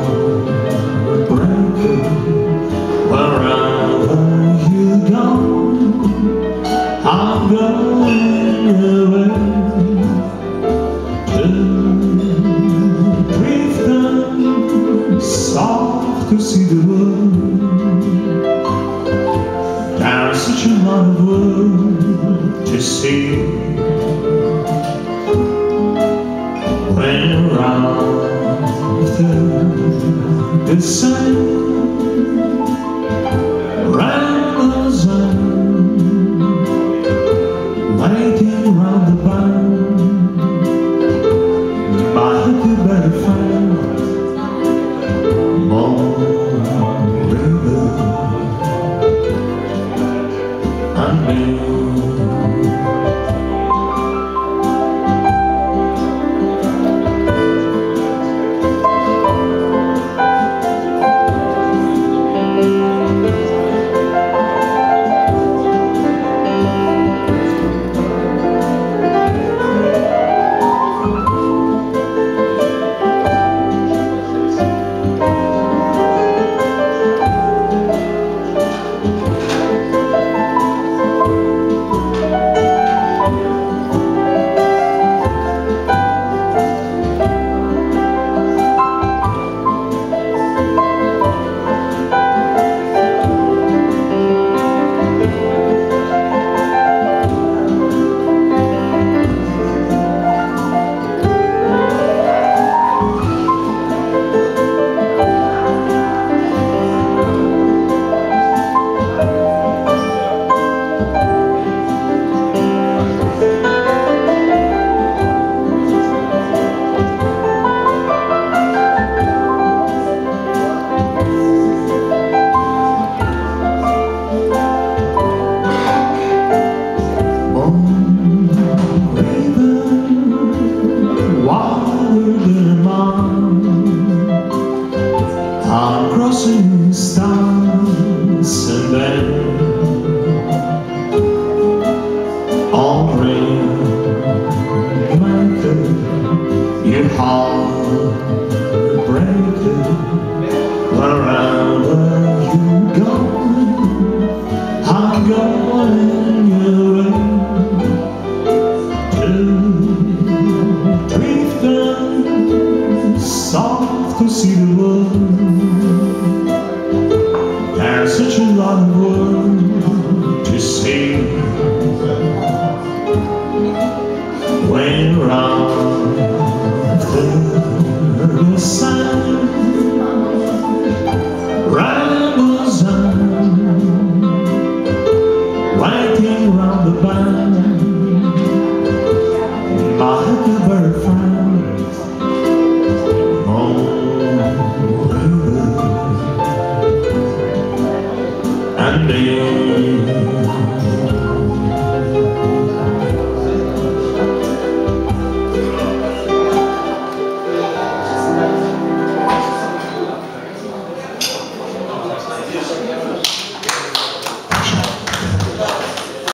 heartbreaker, wherever you go, I'm going away to breathe them soft to see the world. There's such a lot of world to see when you're after the sun rambles on, waiting round the bend. My huckleberry friend, Moon River, and me. I'm crossing stars and then on rainmaker, your heartbreaker, wherever you go, I'm going away to breathe them soft to see the world. There's such a lot of world to see when you're out